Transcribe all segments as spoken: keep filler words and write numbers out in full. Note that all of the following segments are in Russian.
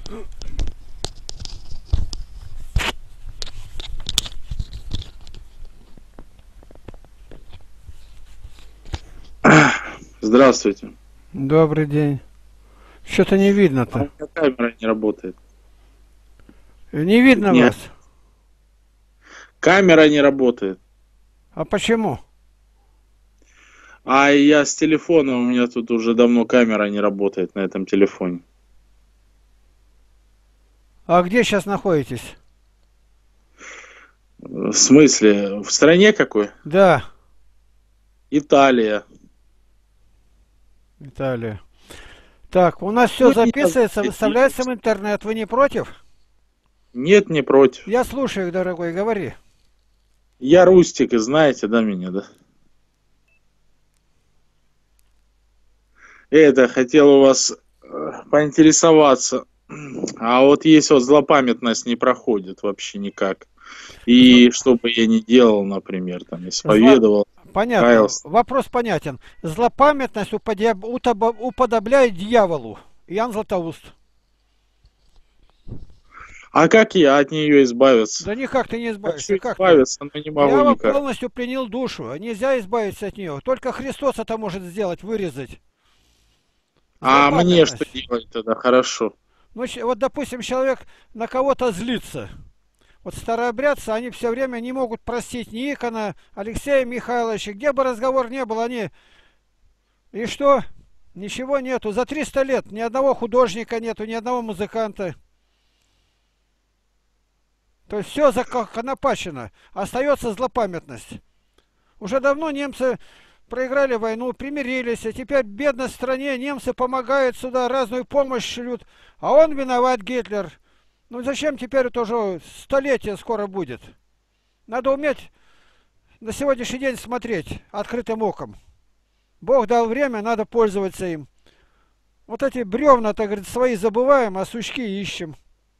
Здравствуйте. Добрый день. Что-то не А у видно-то. меня камера не работает. Не видно Нет, вас. камера не работает. А почему? А я с телефона, у меня тут уже давно камера не работает на этом телефоне. А где сейчас находитесь? В смысле? В стране какой? Да, Италия. Италия. Так, у нас все Ну, не записывается, выставляется обидитесь. в интернет. Вы не против? Нет, не против. Я слушаю, дорогой, говори. Я Рустик, и знаете, да, меня, да? Это, хотел у вас э, поинтересоваться. А вот есть вот злопамятность не проходит вообще никак. Зло- И что бы я ни делал, например, там, Зло... исповедовал, Понятно. каялся. Вопрос понятен. Злопамятность уподя- утоба- уподобляет дьяволу. Ян Златоуст. А как я от нее избавиться? Да никак ты не Хочу избавишься. Как ты? избавиться, но не могу Дьявол никак. полностью пленил душу. Нельзя избавиться от нее. Только Христос это может сделать, вырезать. А мне что Злопамятность. делать тогда? Хорошо. Ну, ч- вот, допустим, человек на кого-то злится. Вот старообрядцы, они все время не могут простить ни Никона, Алексея Михайловича. Где бы разговор не был, они... И что? Ничего нету. За триста лет ни одного художника нету, ни одного музыканта. То есть все законопачено. Остается злопамятность. Уже давно немцы проиграли войну, примирились, а теперь в бедной стране немцы помогают сюда, разную помощь шлют. А он виноват, Гитлер. Ну зачем теперь это уже столетие скоро будет? Надо уметь на сегодняшний день смотреть открытым оком. Бог дал время, надо пользоваться им. Вот эти бревна, так говорит, свои забываем, а сучки ищем.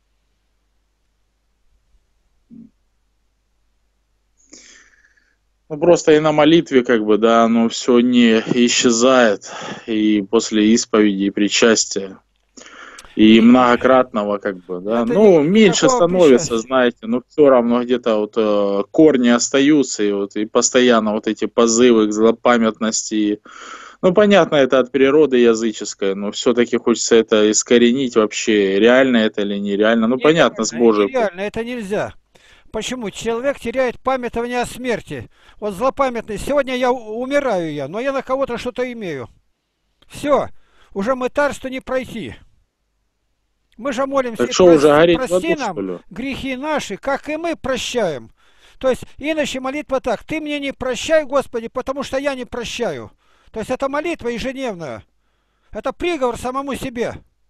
Ну, просто и на молитве, как бы, да, оно все не исчезает. И после исповеди и причастия. И Не, многократного, как бы, да. это ни- Ну, меньше никакого становится, причастия. знаете, но все равно где-то вот э, корни остаются, и вот и постоянно вот эти позывы к злопамятности. Ну, понятно, это от природы языческое, но все-таки хочется это искоренить вообще, реально это или нереально. Ну, понятно, с Нереально, и Божьей помощью. нереально, это нельзя. Почему? Человек теряет памятование о смерти. Вот злопамятный. Сегодня я у- умираю я, но я на кого-то что-то имею. Все, уже мытарство не пройти. Мы же молимся, Так и что, уже прости, гореть в прости аду, что нам ли? грехи наши, как и мы прощаем. То есть, иначе молитва так, ты мне не прощай, Господи, потому что я не прощаю. То есть, это молитва ежедневная. Это приговор самому себе.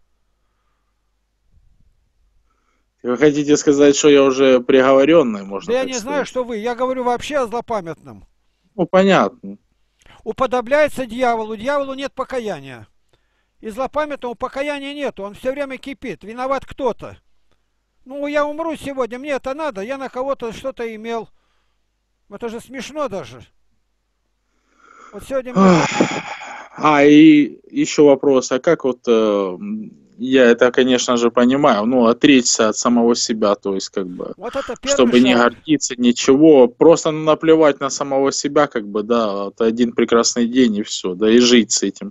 Вы хотите сказать, что я уже приговоренный, Да можно я так не знаю, сказать? что вы. Я говорю вообще о злопамятном. Ну, понятно. Уподобляется дьяволу. Дьяволу нет покаяния. И злопамятного покаяния нету. Он все время кипит. Виноват кто-то. Ну, я умру сегодня, мне это надо. Я на кого-то что-то имел. Это же смешно даже. Вот сегодня мне... А, и еще вопрос, а как вот, э, я это, конечно же, понимаю, ну, отречься от самого себя, то есть, как бы, Вот это первый чтобы не шаг. гордиться, ничего, просто наплевать на самого себя, как бы, да, вот один прекрасный день и все, да, и жить с этим.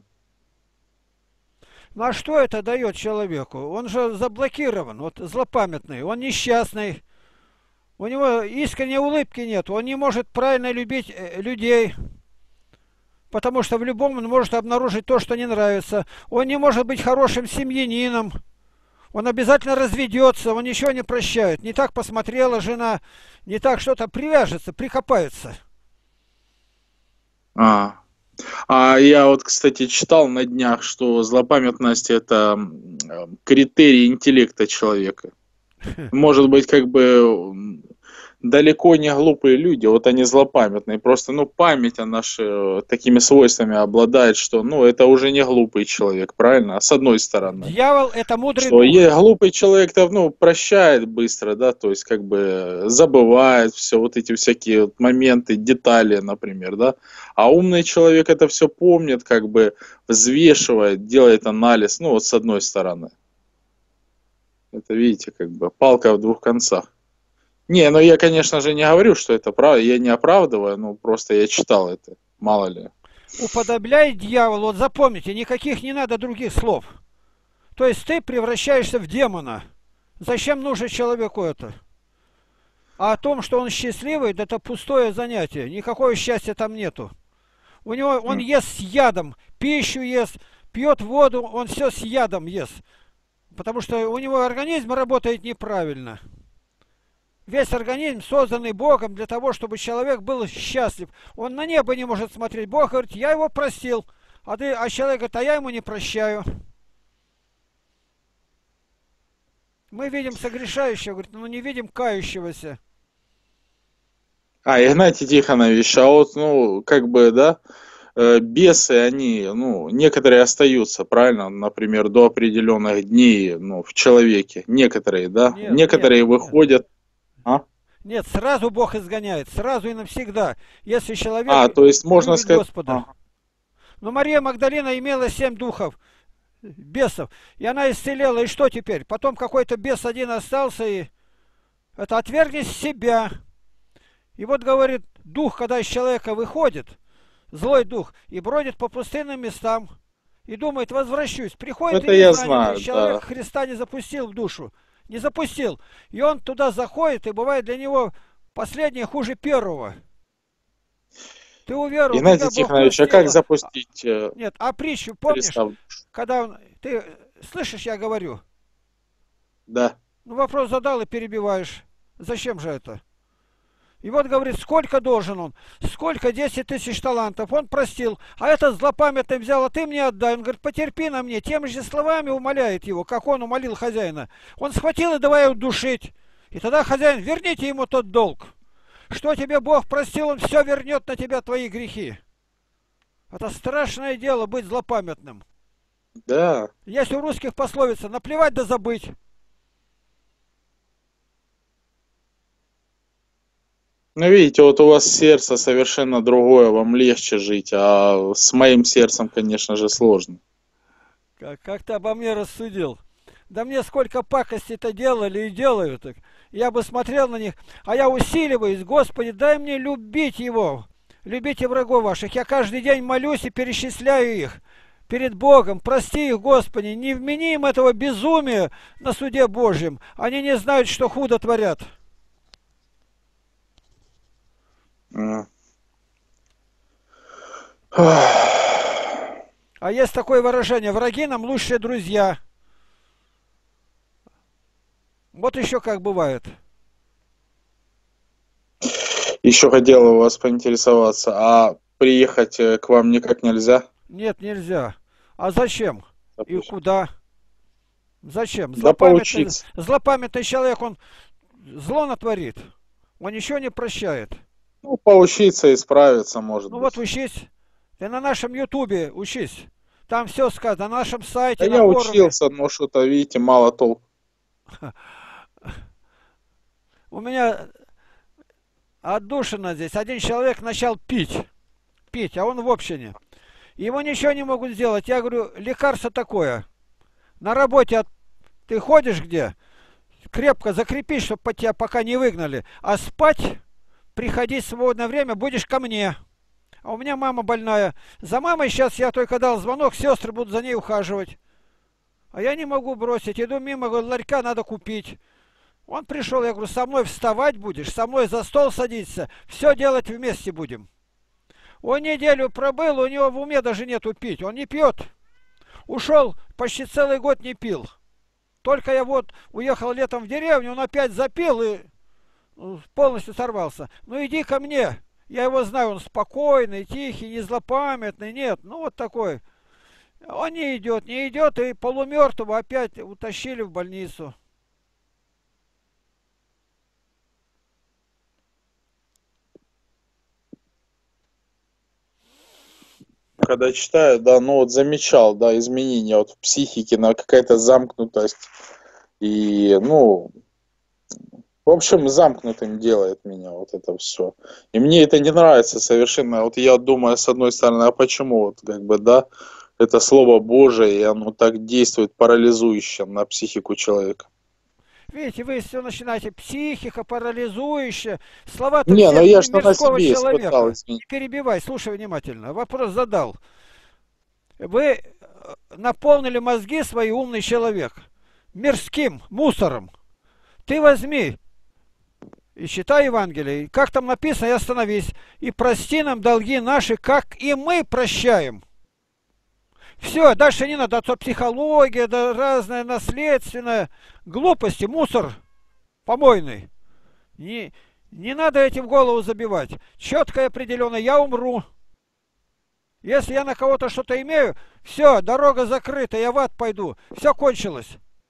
Ну а что это дает человеку? Он же заблокирован, вот злопамятный, он несчастный. У него искренней улыбки нет, он не может правильно любить э, людей. Потому что в любом он может обнаружить то, что не нравится. Он не может быть хорошим семьянином. Он обязательно разведется, он ничего не прощает. Не так посмотрела жена, не так что-то привяжется, прикопается. А, а я вот, кстати, читал на днях, что злопамятность это м, э, критерий интеллекта человека. Может быть, как бы м, далеко не глупые люди, вот они злопамятные, просто, ну, память, она же э, такими свойствами обладает, что, ну, это уже не глупый человек, правильно? А с одной стороны, Дьявол это мудрый что дух. е- глупый человек-то, ну, прощает быстро, да, то есть, как бы, забывает все вот эти всякие вот моменты, детали, например, да, а умный человек это все помнит, как бы, взвешивает, делает анализ, ну, вот с одной стороны. Это, видите, как бы палка в двух концах. Не, ну я, конечно же, не говорю, что это правда, я не оправдываю, ну просто я читал это, мало ли. Уподобляй дьяволу, вот запомните, никаких не надо других слов. То есть ты превращаешься в демона. Зачем нужно человеку это? А о том, что он счастливый, да это пустое занятие. Никакого счастья там нету. У него он ест с ядом, пищу ест, пьет воду, он все с ядом ест. Потому что у него организм работает неправильно. Весь организм, созданный Богом для того, чтобы человек был счастлив. Он на небо не может смотреть. Бог говорит, я его простил. А, ты, а человек говорит, а я ему не прощаю. Мы видим согрешающего, говорит, но не видим кающегося. А, Игнатий Тихонович, а вот, ну, как бы, да, э, бесы, они, ну, некоторые остаются, правильно? Например, до определенных дней, ну, в человеке. Некоторые, да? Нет, Некоторые нет, выходят. А? Нет, сразу Бог изгоняет, сразу и навсегда, если человек А, то есть можно любит сказать... Господа. А. Но Мария Магдалина имела семь духов, бесов, и она исцелела, и что теперь? Потом какой-то бес один остался, и это отвергни себя. И вот говорит, дух, когда из человека выходит, злой дух, и бродит по пустынным местам, и думает, возвращусь. Приходит Это и не я знает, знаю, человек да. Христа не запустил в душу. Не запустил. И он туда заходит, и бывает для него последнее хуже первого. Ты уверовал, Игнатий тебя Бог Тихонович, а простил. как запустить э, Нет, а притчу помнишь, Христа в душу? когда он... Ты слышишь, я говорю? Да. Ну, вопрос задал и перебиваешь. Зачем же это? И вот говорит, сколько должен он? Сколько? десять тысяч талантов. Он простил. А этот злопамятный взял, а ты мне отдай. Он говорит, потерпи на мне. Тем же словами умоляет его, как он умолил хозяина. Он схватил и давай его душить. И тогда хозяин, верните ему тот долг. Что тебе Бог простил, он все вернет на тебя твои грехи. Это страшное дело быть злопамятным. Да. Есть у русских пословица, наплевать да забыть. Ну, видите, вот у вас сердце совершенно другое, вам легче жить, а с моим сердцем, конечно же, сложно. Как, как ты обо мне рассудил? Да мне сколько пакостей-то делали и делают. Так. Я бы смотрел на них, а я усиливаюсь. Господи, дай мне любить его. Любите врагов ваших. Я каждый день молюсь и перечисляю их перед Богом. Прости их, Господи, не вмени им этого безумия на суде Божьем. Они не знают, что худо творят. М. А есть такое выражение, враги нам лучшие друзья. Вот еще как бывает. Еще хотел у вас поинтересоваться, а приехать э, к вам никак нельзя? Нет, нельзя. А зачем? И куда? Зачем? Да Злопамятный, поучиться. злопамятный человек, он зло натворит. Он ничего не прощает. Ну, поучиться, исправиться, может Ну быть. вот учись. Ты на нашем ютубе учись. Там все сказано, на нашем Да сайте, на я форуме. учился, но что-то, видите, мало толку. У меня отдушина здесь. Один человек начал пить. Пить, а он в общине. Ему ничего не могут сделать. Я говорю, лекарство такое. На работе от- ты ходишь где? Крепко закрепись, чтобы тебя пока не выгнали. А спать, приходи в свободное время, будешь ко мне. А у меня мама больная. За мамой сейчас я только дал звонок, сестры будут за ней ухаживать. А я не могу бросить. Иду мимо, говорю, ларька надо купить. Он пришел, я говорю, со мной вставать будешь, со мной за стол садиться, все делать вместе будем. Он неделю пробыл, у него в уме даже нету пить, он не пьет. Ушел, почти целый год не пил. Только я вот уехал летом в деревню, он опять запил и ну, полностью сорвался. Ну иди ко мне, я его знаю, он спокойный, тихий, не злопамятный, нет, ну вот такой. Он не идет, не идет, и полумертвого опять утащили в больницу. Когда читаю, да, ну вот замечал, да, изменения вот в психике, на какая-то замкнутость. И, ну, в общем, замкнутым делает меня вот это все. И мне это не нравится совершенно. Вот я думаю, с одной стороны, а почему, вот как бы, да, это Слово Божие, и оно так действует парализующе на психику человека. Видите, вы все начинаете, психика парализующая, слова-то Не, ну все я что на мирского себе испытал, человека. извини. Не перебивай, слушай внимательно. Вопрос задал. Вы э, наполнили мозги свои, умный человек, мирским мусором. Ты возьми и читай Евангелие. И как там написано, и остановись. И прости нам долги наши, как и мы прощаем. Все, дальше не надо, а то психология, да разная наследственная, глупости, мусор помойный. Не, не надо этим голову забивать. Четко и определенно, я умру. Если я на кого-то что-то имею, все, дорога закрыта, я в ад пойду. Все кончилось.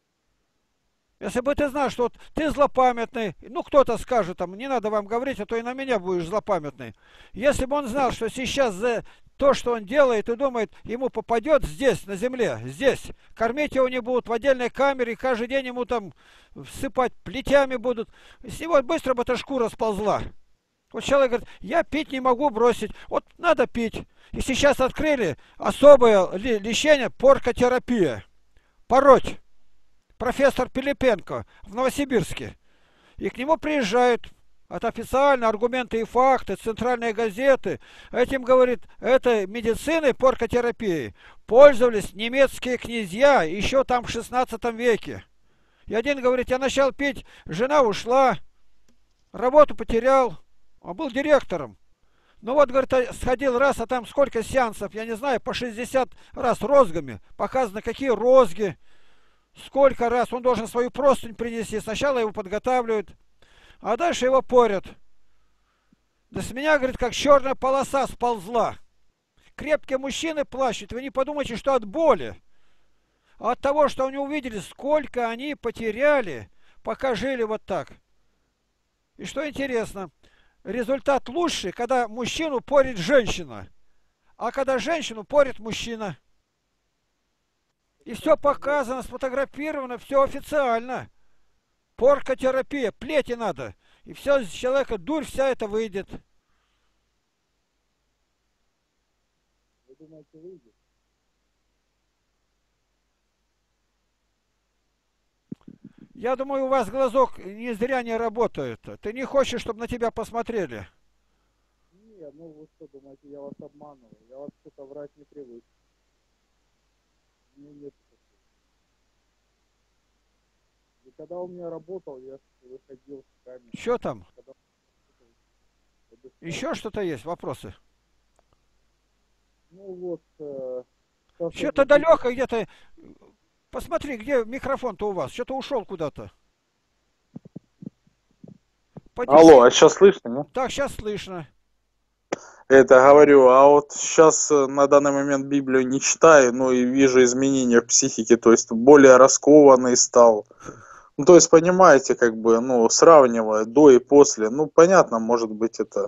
Если бы ты знал, что вот ты злопамятный, ну кто-то скажет, там, не надо вам говорить, а то и на меня будешь злопамятный. Если бы он знал, что сейчас за то, что он делает и думает, ему попадет здесь, на земле, здесь, кормить его не будут в отдельной камере, каждый день ему там всыпать плетями будут, с него быстро бы эта шкура сползла. Вот человек говорит, я пить не могу бросить, вот надо пить. И сейчас открыли особое лечение, поркотерапия, пороть. Профессор Пилипенко в Новосибирске. И к нему приезжают, это официально, аргументы и факты, центральные газеты. Этим, говорит, этой медициной, поркотерапией пользовались немецкие князья еще там в шестнадцатом веке. И один говорит, я начал пить, жена ушла, работу потерял, он был директором. Ну вот, говорит, сходил раз, а там сколько сеансов, я не знаю, по шестьдесят раз розгами. Показано, какие розги. Сколько раз он должен свою простынь принести. Сначала его подготавливают, а дальше его порят. Да с меня, говорит, как черная полоса сползла. Крепкие мужчины плачут. Вы не подумайте, что от боли. А от того, что они увидели, сколько они потеряли, пока жили вот так. И что интересно, результат лучший, когда мужчину порит женщина. А когда женщину порит мужчина. И все показано, сфотографировано, все официально. Поркотерапия, плети надо. И все с человека, дурь вся это выйдет. Вы думаете, выйдет? Я думаю, у вас глазок не зря не работает. Ты не хочешь, чтобы на тебя посмотрели? Не, ну вы что думаете, я вас обманываю? Я вас что-то врать не привык. Мне нет. И когда у меня работал, я выходил с камерой. Что там? Когда... Еще что-то есть? Вопросы? Ну вот... Э, Что-то далеко где-то. Посмотри, где микрофон-то у вас? Что-то ушел куда-то. Поднеси. Алло, а сейчас слышно, нет? Так, сейчас слышно. Это говорю, а вот сейчас на данный момент Библию не читаю, но и вижу изменения в психике, то есть более раскованный стал. Ну, то есть, понимаете, как бы, ну, сравнивая до и после, ну, понятно, может быть, это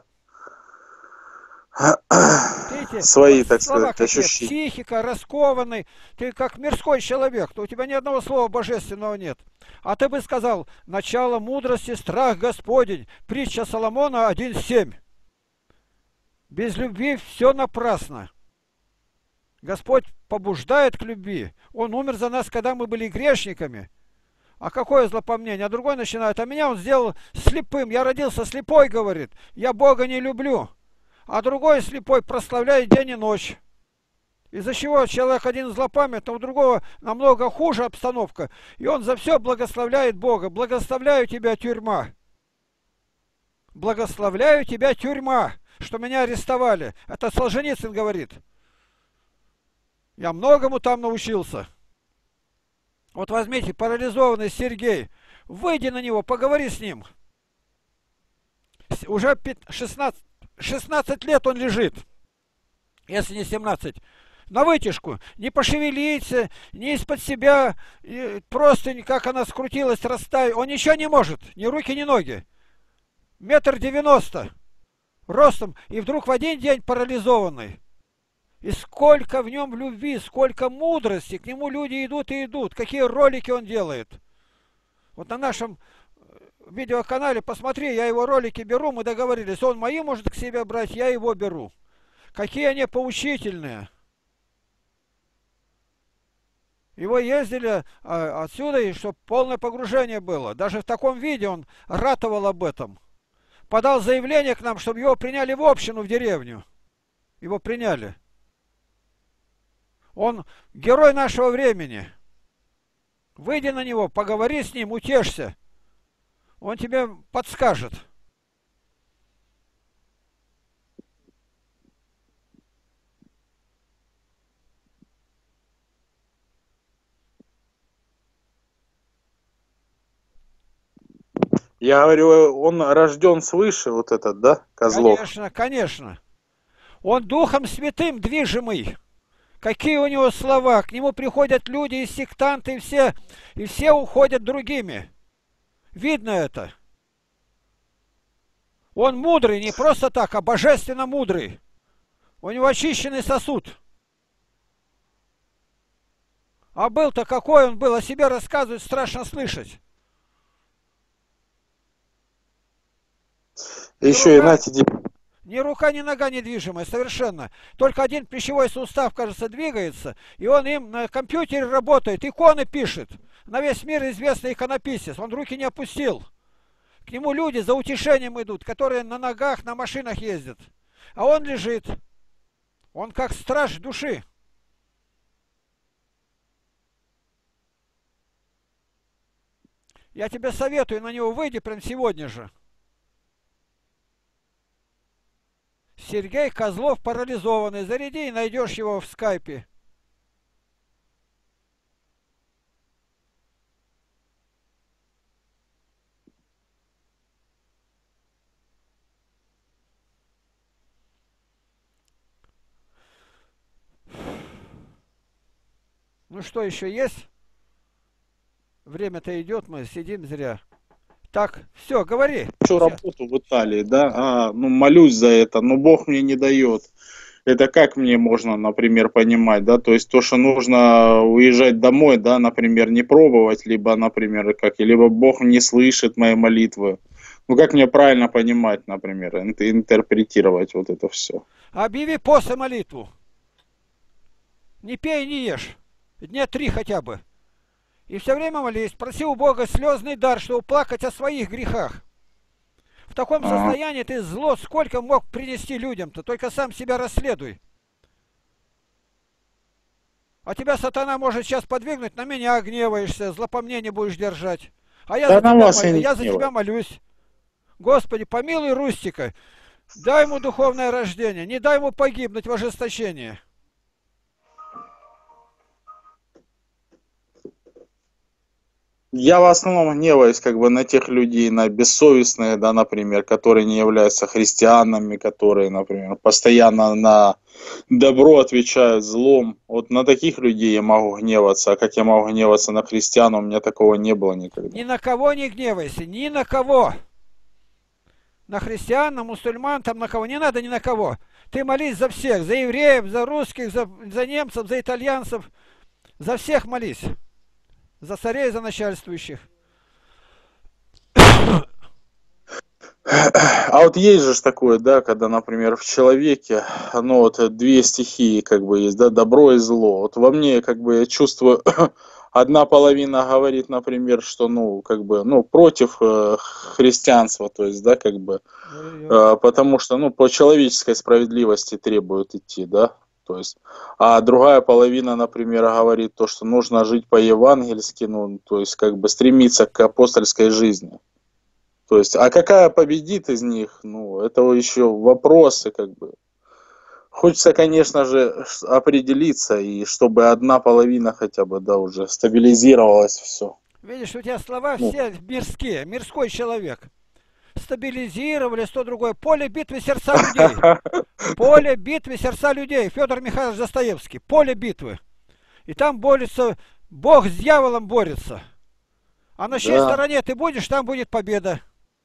Видите, свои, вот так слова сказать, какие, ощущения. психика, раскованный, ты как мирской человек, то у тебя ни одного слова божественного нет. А ты бы сказал, начало мудрости, страх Господень, притча Соломона один семь. Без любви все напрасно. Господь побуждает к любви. Он умер за нас, когда мы были грешниками. А какое злопомнение? А другой начинает, а меня он сделал слепым. Я родился слепой, говорит. Я Бога не люблю. А другой слепой прославляет день и ночь. Из-за чего человек один злопамятный, у другого намного хуже обстановка. И он за все благословляет Бога. Благословляю тебя, тюрьма. Благословляю тебя, тюрьма, что меня арестовали. Это Солженицын говорит. Я многому там научился. Вот возьмите, парализованный Сергей. Выйди на него, поговори с ним. Уже шестнадцать, шестнадцать лет он лежит. Если не семнадцать. На вытяжку. Не пошевелиться, не из-под себя. Просто как она скрутилась, расставить. Он ничего не может. Ни руки, ни ноги. Метр девяносто. Ростом. И вдруг в один день парализованный. И сколько в нем любви, сколько мудрости. К нему люди идут и идут. Какие ролики он делает. Вот на нашем видеоканале, посмотри, я его ролики беру, мы договорились. Он мои может к себе брать, я его беру. Какие они поучительные. Его ездили а, отсюда, и чтобы полное погружение было. Даже в таком виде он ратовал об этом. Подал заявление к нам, чтобы его приняли в общину, в деревню. Его приняли. Он герой нашего времени. Выйди на него, поговори с ним, утешься. Он тебе подскажет. Я говорю, он рожден свыше, вот этот, да, Козлов? Конечно, конечно. Он Духом Святым движимый. Какие у него слова. К нему приходят люди и сектанты, и все, и все уходят другими. Видно это. Он мудрый, не просто так, а божественно мудрый. У него очищенный сосуд. А был-то какой он был, о себе рассказывать страшно слышать. Еще и знаете, ни рука, ни нога недвижимая, совершенно. Только один пищевой сустав, кажется, двигается, и он им на компьютере работает, иконы пишет. На весь мир известный иконописец, он руки не опустил. К нему люди за утешением идут, которые на ногах, на машинах ездят. А он лежит. Он как страж души. Я тебе советую, на него выйди прямо сегодня же. Сергей Козлов парализованный. Заряди и найдешь его в скайпе. Ну что, еще есть? Время-то идет, мы сидим зря. Так, все, говори. Хочу работу в Италии, да, а, ну молюсь за это, но Бог мне не дает. Это как мне можно, например, понимать, да, то есть то, что нужно уезжать домой, да, например, не пробовать, либо, например, как, либо Бог не слышит мои молитвы. Ну как мне правильно понимать, например, интерпретировать вот это все? Объяви после молитву. Не пей, не ешь. Дня три хотя бы. И все время молись, проси у Бога слезный дар, чтобы плакать о своих грехах. В таком Ага. состоянии ты зло сколько мог принести людям-то, только сам себя расследуй. А тебя сатана может сейчас подвигнуть, на меня гневаешься, злопомнение будешь держать. А я, Да за, на тебя, вас я мол- не я за тебя гневаюсь. молюсь. Господи, помилуй Рустика, дай ему духовное рождение, не дай ему погибнуть в ожесточении. Я в основном гневаюсь как бы на тех людей, на бессовестных, да, например, которые не являются христианами, которые, например, постоянно на добро отвечают злом. Вот на таких людей я могу гневаться, а как я могу гневаться на христиан, у меня такого не было никогда. Ни на кого не гневайся, ни на кого. На христиан, на мусульман, там на кого. Не надо ни на кого. Ты молись за всех, за евреев, за русских, за, за немцев, за итальянцев. За всех молись. За царей, за начальствующих. А вот есть же ж такое, да, когда, например, в человеке, ну вот две стихии как бы есть, да, добро и зло. Вот во мне как бы я чувствую, одна половина говорит, например, что, ну, как бы, ну, против э, христианства, то есть, да, как бы, э, потому что, ну, по человеческой справедливости требуют идти, да, то есть, а другая половина, например, говорит то, что нужно жить по-евангельски, ну, то есть, как бы стремиться к апостольской жизни. То есть, а какая победит из них, ну, это еще вопросы, как бы. Хочется, конечно же, определиться, и чтобы одна половина хотя бы, да, уже стабилизировалась все. Видишь, у тебя слова Ну. все мирские, мирской человек. Стабилизировали, что другое. Поле битвы сердца людей. Поле битвы сердца людей. Федор Михайлович Достоевский. Поле битвы. И там борется, Бог с дьяволом борется. А на чьей Да. стороне ты будешь, там будет победа.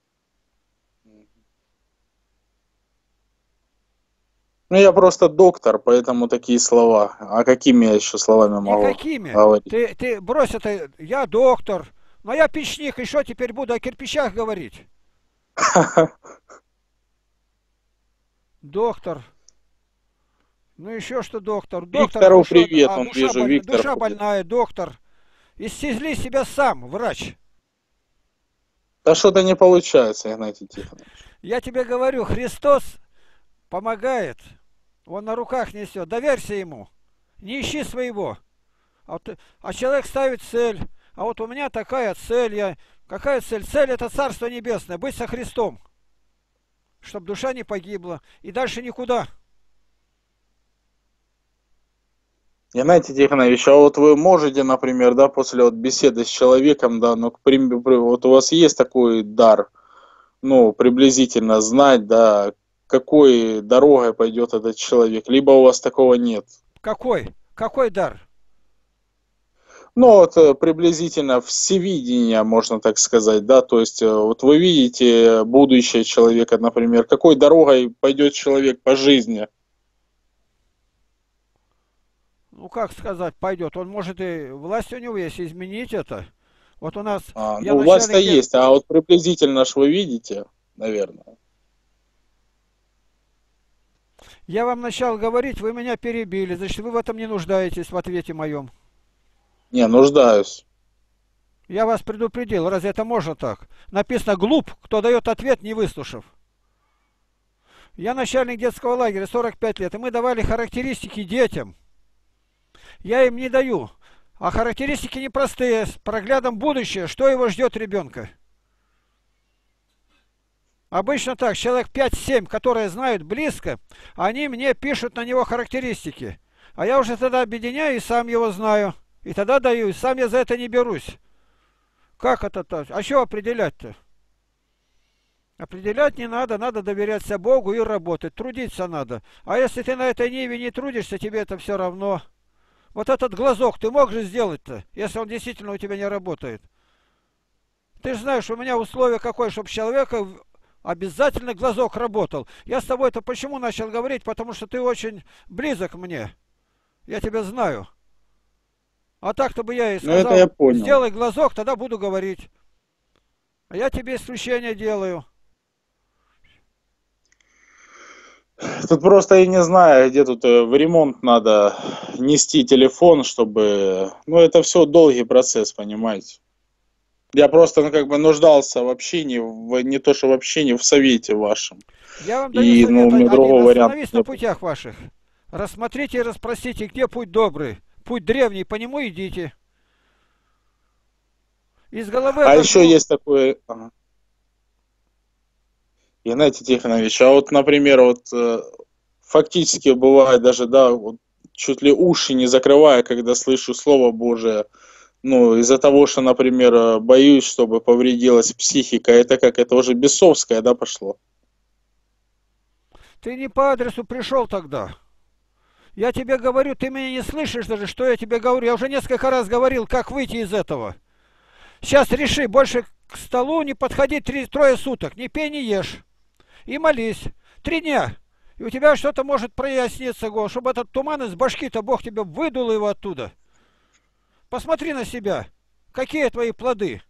Ну, я просто доктор, поэтому такие слова. А какими я еще словами могу Никакими. говорить? Ты, ты брось это, я доктор, но я печник, и что теперь буду о кирпичах говорить? Доктор. Ну еще что доктор? Доктор Виктору хорошо, привет, а он душа, вижу, боль... Виктор душа ходит. больная, доктор. Исцели себя сам, врач. Да что-то не получается, Игнатий Тихонович. Я тебе говорю, Христос помогает. Он на руках несет. Доверься ему. Не ищи своего. А, вот, а человек ставит цель. А вот у меня такая цель. Я... Какая цель? Цель это Царство Небесное. Быть со Христом. Чтобы душа не погибла. И дальше никуда. Игнатий Тихонович, а вот вы можете, например, да, после вот беседы с человеком, да, ну, к примеру, вот у вас есть такой дар, ну, приблизительно знать, да, какой дорогой пойдет этот человек, либо у вас такого нет? Какой? Какой дар? Ну, вот э, приблизительно всевидение, можно так сказать, да, то есть э, вот вы видите будущее человека, например, какой дорогой пойдет человек по жизни. Ну как сказать, пойдет. Он может и власть у него есть изменить это. Вот у нас, А, я ну, начальник власть-то где есть, а вот приблизительно ж вы видите, наверное. я вам начал говорить, вы меня перебили, значит, вы в этом не нуждаетесь в ответе моем. Не, нуждаюсь. Я вас предупредил, разве это можно так? Написано глуп, кто дает ответ, не выслушав. Я начальник детского лагеря, сорок пять лет, и мы давали характеристики детям. Я им не даю. А характеристики непростые, с проглядом будущее, что его ждет ребенка. Обычно так, человек пять-семь, которые знают близко, они мне пишут на него характеристики. А я уже тогда объединяю и сам его знаю. И тогда даю, и сам я за это не берусь. Как это так? А что определять-то? Определять не надо, надо доверяться Богу и работать, трудиться надо. А если ты на этой ниве не трудишься, тебе это все равно. Вот этот глазок ты мог же сделать-то, если он действительно у тебя не работает? Ты же знаешь, у меня условие какое, чтобы человека обязательно глазок работал. Я с тобой-то почему начал говорить? Потому что ты очень близок мне. Я тебя знаю. А так-то бы я и Ну, это я сказал, понял. сделай глазок, тогда буду говорить. А я тебе исключение делаю. Тут просто я не знаю, где тут э, в ремонт надо нести телефон, чтобы... Ну, это все долгий процесс, понимаете. Я просто, ну, как бы нуждался в общении, в, не то, что в общении, в совете вашем. Я вам даю И, ну, у совет меня один. другого варианта Остановись на не было. путях ваших. Рассмотрите и расспросите, где путь добрый. Путь древний, по нему идите. Из головы А этот еще глуп. есть такое... Ага. Игнатий Тихонович, а вот, например, вот э, фактически бывает даже, да, вот чуть ли уши не закрывая, когда слышу Слово Божие, ну, из-за того, что, например, э, боюсь, чтобы повредилась психика, это как, это уже бесовское, да, пошло? Ты не по адресу пришел тогда. Я тебе говорю, ты меня не слышишь даже, что я тебе говорю. Я уже несколько раз говорил, как выйти из этого. Сейчас реши, больше к столу не подходи три, трое суток. Не пей, не ешь. И молись. Три дня. И у тебя что-то может проясниться, Гол, чтобы этот туман из башки-то Бог тебе выдул его оттуда. Посмотри на себя. Какие твои плоды?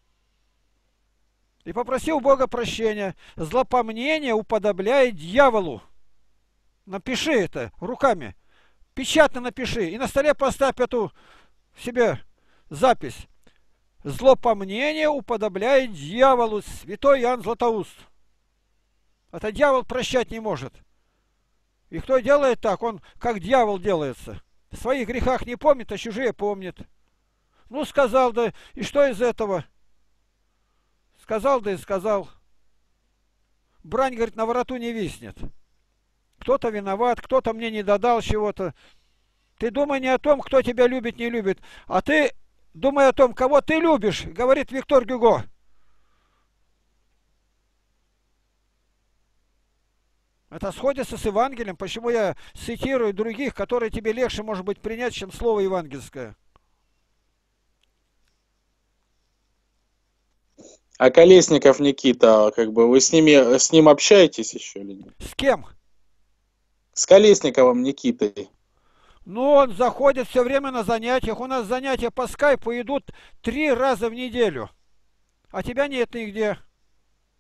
И попроси у Бога прощения. Злопомнение уподобляет дьяволу. Напиши это руками. Печатно напиши. И на столе поставь эту себе запись. Злопомнение уподобляет дьяволу. Святой Иоанн Златоуст. Это дьявол прощать не может. И кто делает так, он как дьявол делается. В своих грехах не помнит, а чужие помнит. Ну, сказал, да, и что из этого? Сказал, да и сказал. Брань, говорит, на вороту не виснет. Кто-то виноват, кто-то мне не додал чего-то. Ты думай не о том, кто тебя любит, не любит, а ты думай о том, кого ты любишь, говорит Виктор Гюго. Это сходится с Евангелием, почему я цитирую других, которые тебе легче, может быть, принять, чем слово евангельское. А Колесников Никита, как бы, вы с, ними, с ним общаетесь еще или нет? С кем? С Колесниковым Никитой. Ну, он заходит все время на занятиях. У нас занятия по скайпу идут три раза в неделю. А тебя нет нигде.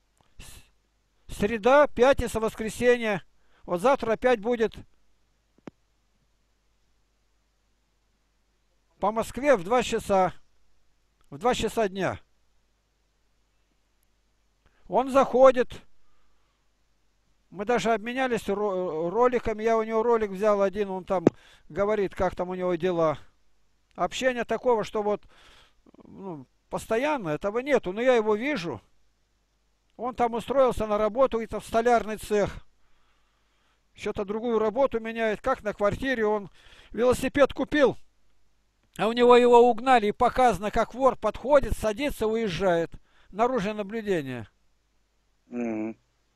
Среда, пятница, воскресенье. Вот завтра опять будет. По Москве в два часа. В два часа дня. Он заходит. Мы даже обменялись роликами. Я у него ролик взял один. Он там говорит, как там у него дела. Общения такого, что вот ну, постоянно этого нету. Но я его вижу. Он там устроился на работу, это в столярный цех. Что-то другую работу меняет. Как на квартире он велосипед купил. А у него его угнали и показано, как вор подходит, садится, уезжает. Наружное наблюдение. Мгм.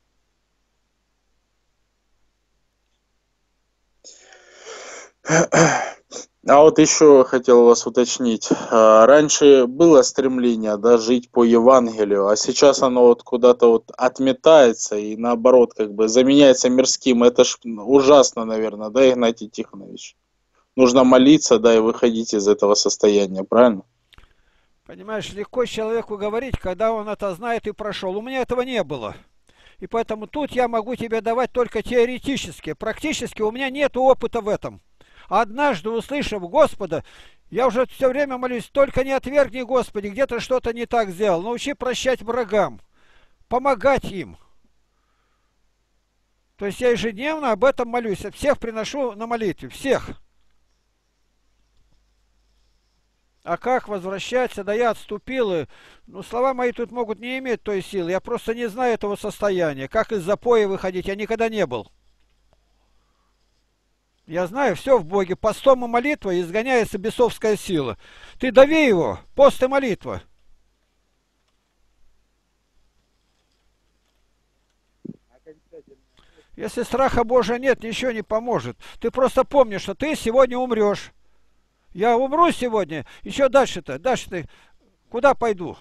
А вот еще хотел вас уточнить. А, Раньше было стремление, да, жить по Евангелию, а сейчас оно вот куда-то вот отметается и наоборот как бы заменяется мирским. Это ж ужасно, наверное, да, Игнатий Тихонович? Нужно молиться, да, и выходить из этого состояния, правильно? Понимаешь, легко человеку говорить, когда он это знает и прошел. У меня этого не было. И поэтому тут я могу тебе давать только теоретически. Практически у меня нет опыта в этом. Однажды, услышав Господа, я уже все время молюсь, только не отвергни, Господи, где-то что-то не так сделал. Научи прощать врагам, помогать им. То есть я ежедневно об этом молюсь, всех приношу на молитве, всех. А как возвращаться? Да я отступил, и, ну, слова мои тут могут не иметь той силы. Я просто не знаю этого состояния. Как из запоя выходить, я никогда не был. Я знаю, все в Боге. Постом и молитва изгоняется бесовская сила. Ты дави его, пост и молитва. Если страха Божия нет, ничего не поможет. Ты просто помни, что ты сегодня умрешь. Я умру сегодня, еще дальше-то, дальше-то куда пойду?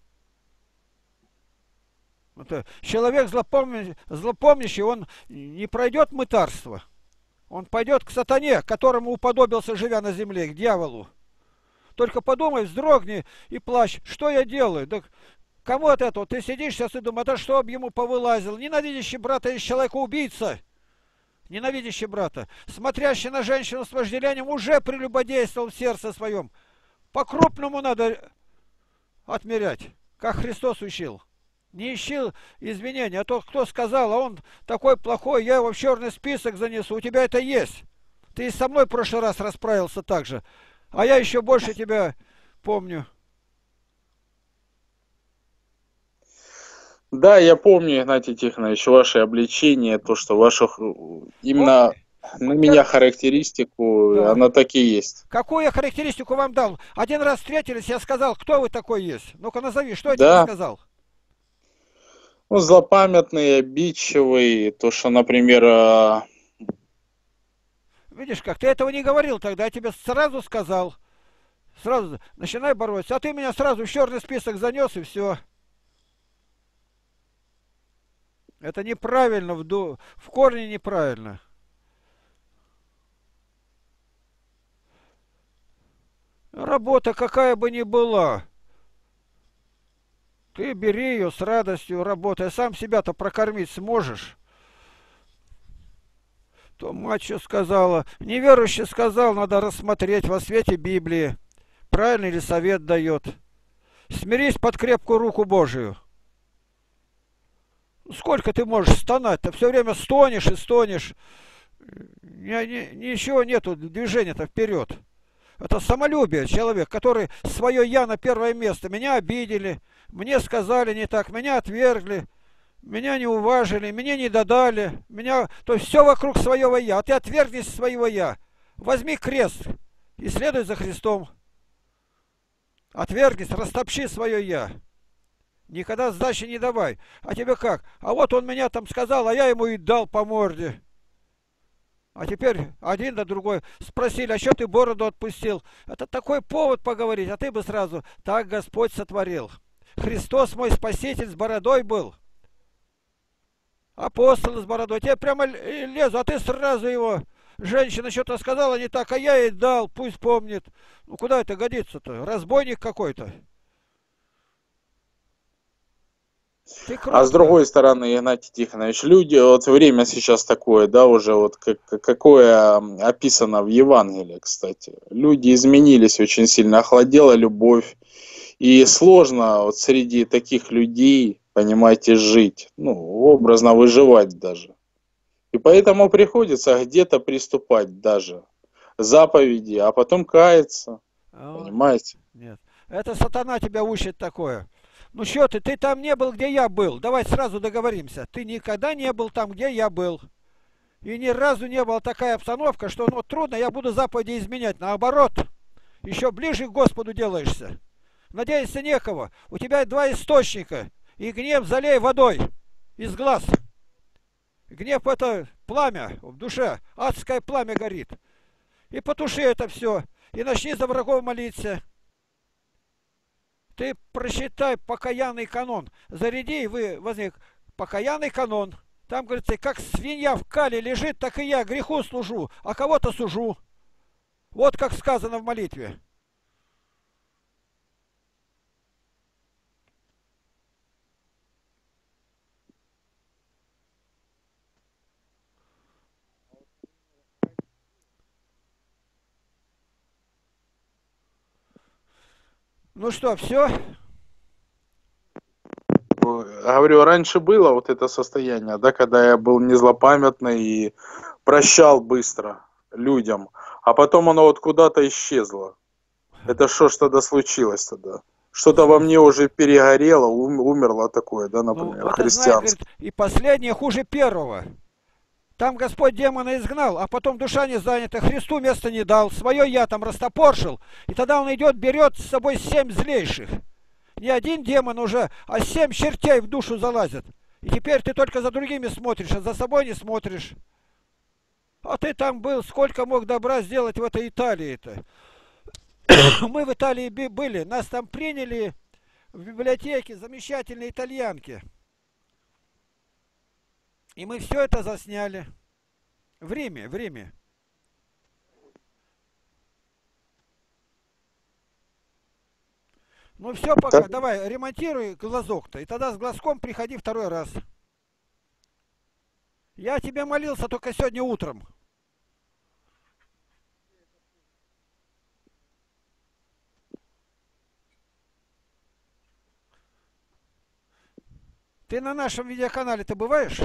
Это, человек злопомнящий, злопомнящий, он не пройдет мытарство. Он пойдет к сатане, которому уподобился, живя на земле, к дьяволу. Только подумай, вздрогни и плачь. Что я делаю? Да кому от этого? Ты сидишь сейчас и думаешь, да что бы ему повылазил? Ненавидящий брата из человека убийца. Ненавидящий брата, смотрящий на женщину с вожделением, уже прелюбодействовал в сердце своем. По-крупному надо отмерять, как Христос учил. Не ищи извинения, а то кто сказал, а он такой плохой, я его в черный список занесу, у тебя это есть. Ты и со мной в прошлый раз расправился так же, а я еще больше тебя помню. Да, я помню, Игнатий Тихонович, ваше обличение, то, что ваших именно на меня характеристику, Да. она так и есть. Какую я характеристику вам дал? Один раз встретились, я сказал, кто вы такой есть? Ну-ка назови, что я Да. тебе сказал? Ну, злопамятный, обидчивый, то, что, например, а, Видишь как, ты этого не говорил тогда, я тебе сразу сказал. Сразу начинай бороться. А ты меня сразу в черный список занес и все. Это неправильно, в, ду... в корне неправильно. Работа какая бы ни была, ты бери ее с радостью, работай. Сам себя-то прокормить сможешь. То мать что сказала, неверующий сказал, надо рассмотреть во свете Библии. Правильный ли совет дает. Смирись под крепкую руку Божию. Сколько ты можешь стонать-то? Все время стонешь и стонешь. Ни- ни- Ничего нету, движения-то вперед. Это самолюбие, человек, который свое я на первое место. Меня обидели, мне сказали не так, меня отвергли, меня не уважили, мне не додали. Меня... То есть все вокруг своего я. А ты отвергнись своего я. Возьми крест и следуй за Христом. Отвергнись, растопчи свое я. Никогда сдачи не давай. А тебе как? А вот он меня там сказал, а я ему и дал по морде. А теперь один да другой спросили, а что ты бороду отпустил? Это такой повод поговорить, а ты бы сразу, так Господь сотворил. Христос мой Спаситель с бородой был. Апостол с бородой. Тебе прямо лезу, а ты сразу его... Женщина что-то сказала не так, а я ей дал, пусть помнит. Ну куда это годится-то? Разбойник какой-то. Ты А с круто. другой стороны, Игнатий Тихонович, люди, вот время сейчас такое, да, уже вот как, какое описано в Евангелии, кстати. Люди изменились очень сильно, охладела любовь. И сложно вот среди таких людей, понимаете, жить, ну, образно выживать даже. И поэтому приходится где-то приступать даже заповеди, а потом каяться, А, понимаете? нет. Это сатана тебя учит такое. Ну что ты, ты там не был, где я был. Давай сразу договоримся. Ты никогда не был там, где я был. И ни разу не была такая обстановка, что ну трудно, я буду заповеди изменять. Наоборот, еще ближе к Господу делаешься. Надеяться некого. У тебя два источника. И гнев залей водой из глаз. Гнев это пламя в душе. Адское пламя горит. И потуши это все. И начни за врагов молиться. Ты просчитай покаянный канон. Заряди, и вы возник. Покаянный канон. Там, говорится, как свинья в кале лежит, так и я греху служу, а кого-то сужу. Вот как сказано в молитве. Ну что, все? Говорю, раньше было вот это состояние, да, когда я был незлопамятный и прощал быстро людям, а потом оно вот куда-то исчезло. Это что ж тогда случилось тогда? Что-то во мне уже перегорело, ум- умерло такое, да, Ну, например, это знает, говорит, христианство. и последнее хуже первого. Там Господь демона изгнал, а потом душа не занята, Христу места не дал, свое я там растопоршил, и тогда он идет, берет с собой семь злейших. Не один демон уже, а семь чертей в душу залазят. И теперь ты только за другими смотришь, а за собой не смотришь. А ты там был, сколько мог добра сделать в этой Италии-то. Мы в Италии были, нас там приняли в библиотеке замечательные итальянки. И мы все это засняли. В Риме, в Риме. Ну все Так, пока, давай, ремонтируй глазок-то, и тогда с глазком приходи второй раз. Я тебе молился только сегодня утром. Ты на нашем видеоканале-то бываешь?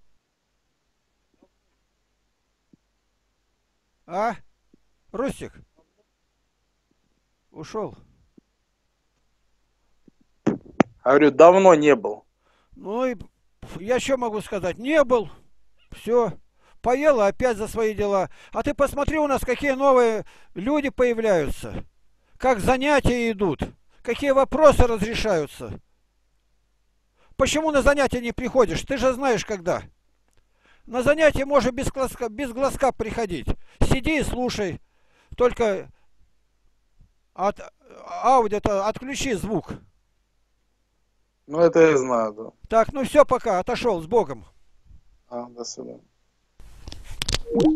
А? Рустик? Ушел. говорю, давно не был. Ну и я что могу сказать? Не был. Все. Поела опять за свои дела. А ты посмотри, у нас какие новые люди появляются. Как занятия идут. Какие вопросы разрешаются. Почему на занятия не приходишь? Ты же знаешь, когда. На занятия можно без глазка, без глазка приходить. Сиди и слушай. Только от аудио-то отключи звук. Ну, это я знаю, да. Так, ну все, пока. Отошел. С Богом. А, до свидания.